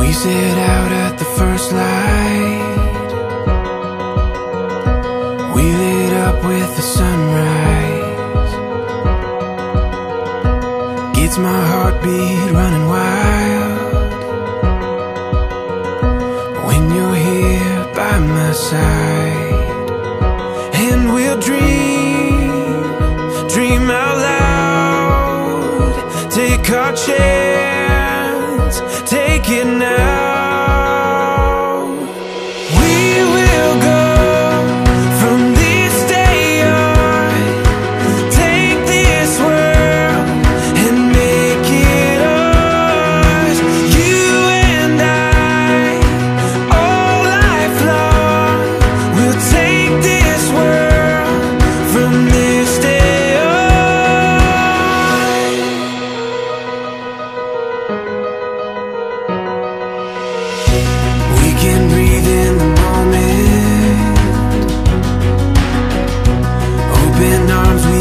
We set out at the first light. We lit up with the sunrise. Gets my heartbeat running wild when you're here by my side. And we'll dream out loud. Take our chance, take it now.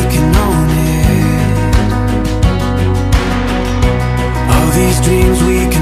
Dreams we can